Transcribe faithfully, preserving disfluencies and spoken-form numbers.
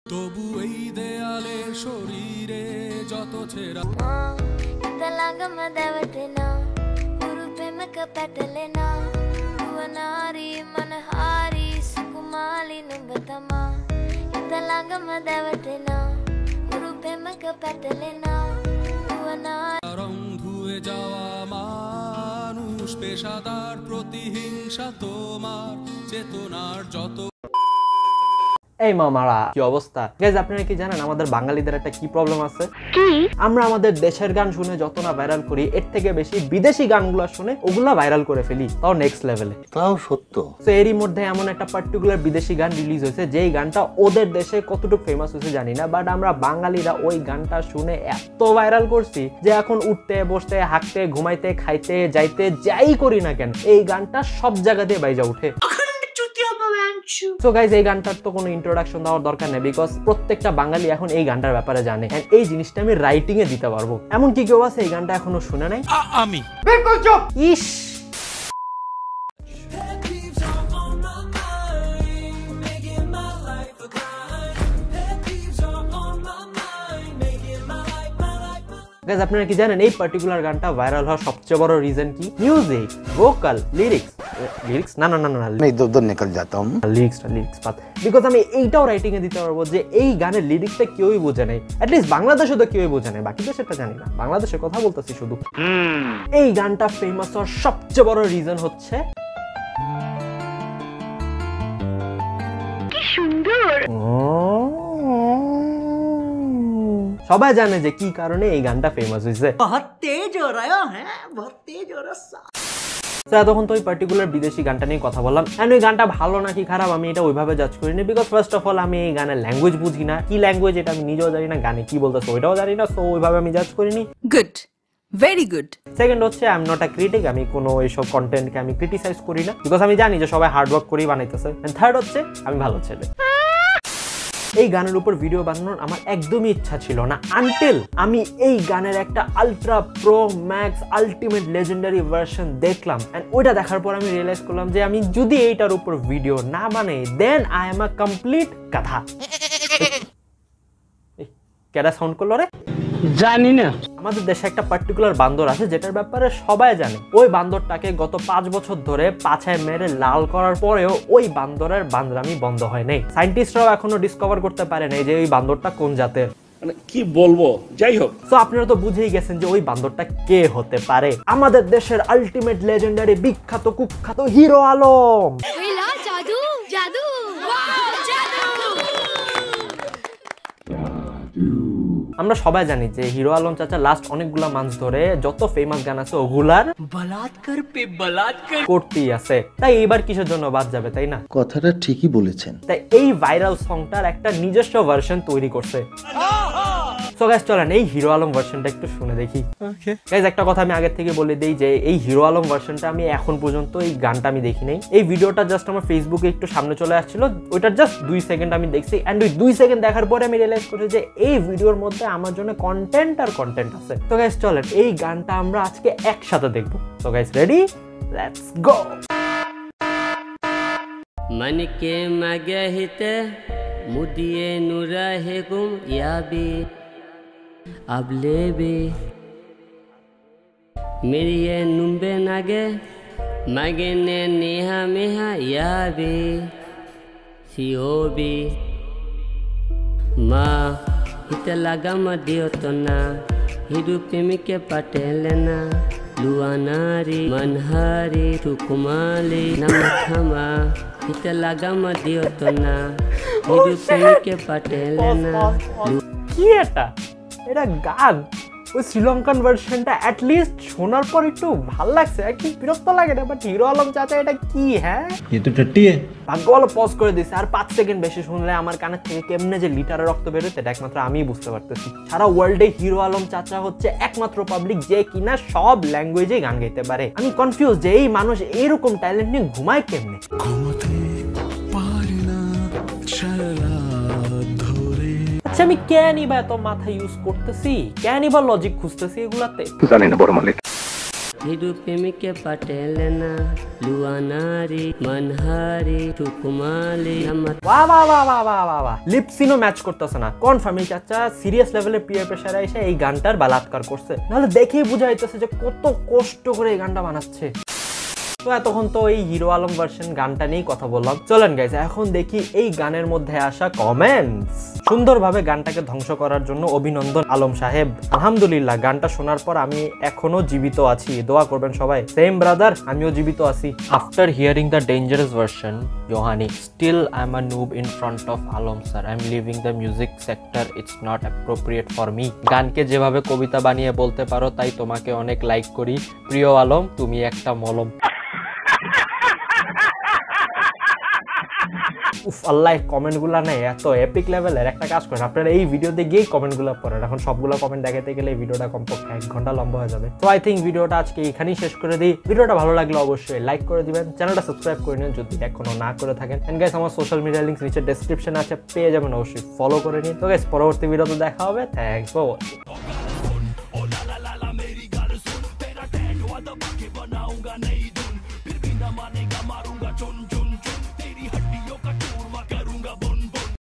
তবু এই দেয়ালে শরীরে যত ছেঁড়া ইতালাগম দেবতেনা গুরু প্রেমক পেটলেনা ভুবনারি মনহারি সুকুমালি নুবতমা ইতালাগম দেবতেনা গুরু প্রেমক পেটলেনা ভুবনারি রং ধুয়ে যাওয়া মানুষ পেশাদার প্রতিহিংসা তোমার চেতনার যত এই মামারা কি অবস্থা গাইস আপনারা কি জানেন আমাদের বাঙালিদের একটা কি প্রবলেম আছে কি আমরা আমাদের দেশের গান শুনে যত না ভাইরাল করি এর থেকে বেশি বিদেশি গানগুলো শুনে ওগুলা ভাইরাল করে ফেলি তাও নেক্সট লেভেলে তাও সত্য তো এরই মধ্যে এমন একটা পার্টিকুলার বিদেশি গান রিলিজ হয়েছে যেই গানটা ওদের দেশে কতটুকু ফেমাস হয়েছে জানি না বাট আমরা বাঙালিরা ওই গানটা শুনে এত ভাইরাল করছি যে এখন উঠতে বসতে হাঁটতে ঘুমাইতে খাইতে যাইতে যাই করি না কেন এই গানটা সব জায়গাতে বাইজা উঠে সো গাইস এই গানটার তো কোনো ইন্ট্রোডাকশন দেওয়ার দরকার নেই বিকজ প্রত্যেকটা বাঙালি এখন এই গানটার ব্যাপারে জানে এন্ড এই জিনিসটা আমি রাইটিং এ দিতে পারবো এমন কি কেউ আছে এই গানটা এখনো শুনে নাই আমি বিলকুল চুপ ইশ গাইস আপনারা কি জানেন এই পার্টিকুলার গানটা ভাইরাল হওয়ার সবচেয়ে বড় রিজন কি মিউজিক ভোকাল লিরিক্স লিরিক্স না না না না मैं इधर उधर निकल जाता हूं লিরিক্সটা লিরিক্স পাত বিকজ আমি এইটাও রাইটিং এ দিতে পারবো যে এই গানের লিরিক্সটা কেউই বোঝে নাই অ্যাট লিস্ট বাংলাদেশে তো কেউই বোঝে নাই বাকি দেশেরটা জানি না বাংলাদেশের কথা বলতেছি শুধু এই গানটা ফেমাস হওয়ার সবচেয়ে বড় রিজন হচ্ছে কি সুন্দর সবাই জানে যে কি কারণে এই গানটা ফেমাস হয়েছে বহুত তেজ हो रहा है बहुत तेज हो रहा তো এতক্ষণ তো ওই পার্টিকুলার বিদেশি গানটা নিয়ে কথা বললাম এন্ড ওই গানটা ভালো নাকি খারাপ আমি এটা ওইভাবে জাজ করিনি বিকজ ফার্স্ট অফ অল আমি এই গানের ল্যাঙ্গুয়েজ বুঝি না কি ল্যাঙ্গুয়েজ এটা আমি নিজেও জানি না গানে কি বলতেছে ওইটাও জানি না সো ওইভাবে আমি জাজ করিনি গুড ভেরি গুড সেকেন্ড হচ্ছে I am not a critic আমি কোনো এইসব কন্টেন্টকে আমি ক্রিটিসাইজ করি না বিকজ আমি জানি যে সবাই হার্ড ওয়ার্ক করেই বানাইতেছে এন্ড থার্ড হচ্ছে আমি ভালো ছেলে এই গানের উপর ভিডিও বানানোর আমার একদমই ইচ্ছা ছিল না আনটিল আমি এই গানের একটা ultra pro max ultimate legendary version দেখলাম এন্ড ওইটা দেখার পর আমি রিয়েলাইজ করলাম যে আমি যদি এইটার উপর ভিডিও না বানাই then I am a complete গাধা কেডা সাউন্ড করলো রে জানি না আমাদের দেশে একটা পার্টিকুলার বান্দর আছে যেটার ব্যাপারে সবাই জানে ওই বান্দরটাকে গত পাঁচ বছর ধরে পাছায় মেরে লাল করার পরেও ওই বান্দরের বান্দরামি বন্ধ হয় নাই সায়েন্টিস্টরাও এখনো ডিসকভার করতে পারে নাই যে ওই বান্দরটা কোন জাতের মানে কি বলবো যাই হোক তো আপনারা তো বুঝেই গেছেন যে ওই বান্দরটা কে হতে পারে আমাদের দেশের আলটিমেট লেজেন্ডারি বিখ্যাত কুখ্যাত হিরো আলম জাদু জাদু আমরা সবাই জানি যে হিরো আলম চাচা লাস্ট অনেকগুলা মাস ধরে যত ফেমাস গান আছে ওগুলার বলাৎকার পে বলাৎকার করতেই আছে তাই এইবার কিসের জন্য বাদ যাবে তাই না কথাটা ঠিকই বলেছেন তাই এই ভাইরাল সংটার একটা নিজস্ব ভার্সন তৈরি করছে সো গাইস চলেন এই হিরো আলম ভার্সনটা একটু শুনে দেখি ওকে গাইস একটা কথা আমি আগে থেকে বলে দেই যে এই হিরো আলম ভার্সনটা আমি এখন পর্যন্ত এই গানটা আমি দেখি নাই এই ভিডিওটা জাস্ট আমার ফেসবুকে একটু সামনে চলে আসছিল ওইটা জাস্ট দুই সেকেন্ড আমি দেখছি এন্ড ওই দুই সেকেন্ড দেখার পরে আমি রিয়েলাইজ করছি যে এই ভিডিওর মধ্যে আমার জন্য কন্টেন্ট আর কন্টেন্ট আছে তো গাইস চলেন এই গানটা আমরা আজকে একসাথে দেখব তো গাইস রেডি লেটস গো मन के मगहिते मुदिए नुरहे गुम याबी अबले भी मेरी ये नुम्बे नागे मगे ने नेहा मेहा याबी सियोबी माँ हिते लगा मदियो तो ना हिरु प्रेमी के पटेलना लुआनारी मनहारी सुकुमाली नमथमा हिते लगा मदियो तो ना हिरु प्रेमी के पटेलना কি এটা এটা গান ওই শ্রীলঙ্কান ভার্সনটা অ্যাট লিস্ট শোনার পর একটু ভালো লাগছে একটু বিরক্ত লাগে না বাট হিরো আলম চাচা এটা কি হ্যাঁ ये तो टट्टी है ভাগ্য ভালো পজ করে দিছে আর পাঁচ সেকেন্ড বেশি শুনলে আমার কানের থেকে কেমনে যে লিটারে রক্ত বেরোচ্ছে এটা একমাত্র আমিই বুঝতে পারতেছি সারা ওয়ার্ল্ডে হিরো আলম চাচা হচ্ছে একমাত্র পাবলিক যে কিনা সব ল্যাঙ্গুয়েজে গান গাইতে পারে আমি কনফিউজ যে এই মানুষ এইরকম ট্যালেন্ট নিয়ে ঘুমায় কেমনে আচ্ছা আমি কেনই বা এত মাথা ইউজ করতেছি কেনই বা লজিক খুঁজতেছি এগুলাতে জানি না বড় মালিক हिरू प्रेमी के पाटे लेना लुआ नारी मनहारी ठुकुमाली नमक वाह वाह वाह वाह वाह वाह वाह লিপসিনও ম্যাচ করতেছে না কনফার্ম এই চাচা সিরিয়াস লেভেলে পিয়ার প্রেসারে এসে এই গানটার বালাৎকার করছে নাহলে দেখেই বোঝা যাইতেছে যে কত কষ্ট করে এই গানটা বানাচ্ছে তো এতক্ষণ তো এই হিরো আলম ভার্সন গানটা নিয়েই কথা বললাম চলেন গাইস এখন দেখি এই গানের মধ্যে আসা কমেন্টস সুন্দরভাবে গানটাকে ধ্বংস করার জন্য অভিনন্দন আলম সাহেব আলহামদুলিল্লাহ গানটা শোনার পর আমি এখনো জীবিত আছি দোয়া করবেন সবাই সেম ব্রাদার আমিও জীবিত আছি after hearing the dangerous version Yohani still I'm a noob in front of Alom sir I'm leaving the music sector it's not appropriate for me গানকে যেভাবে কবিতা বানিয়ে বলতে পারো তাই তোমাকে অনেক লাইক করি প্রিয় আলম তুমি একটা মলম উফ আল্লাহ কমেন্টগুলো না এত এপিক লেভেলের একটা কাজ করেন আপনারা এই ভিডিওতে গিয়ে কমেন্টগুলো পড়েন এখন সবগুলো কমেন্ট দেখাতে গেলে এই ভিডিওটা কমপক্ষে এক ঘন্টা লম্বা হয়ে যাবে তো আই থিঙ্ক ভিডিওটা আজকে এখানেই শেষ করে দিই ভিডিওটা ভালো লাগলে অবশ্যই লাইক করে দিবেন চ্যানেলটা সাবস্ক্রাইব করে নিন যদি এখনো না করে থাকেন এন্ড গাইস আমার সোশ্যাল মিডিয়া লিংক নিচে ডেসক্রিপশনে আছে পেয়ে যাবেন অবশ্যই ফলো করে নিন তো গাইস পরবর্তী ভিডিওতে দেখা হবে থ্যাঙ্কস ফর ওয়াচিং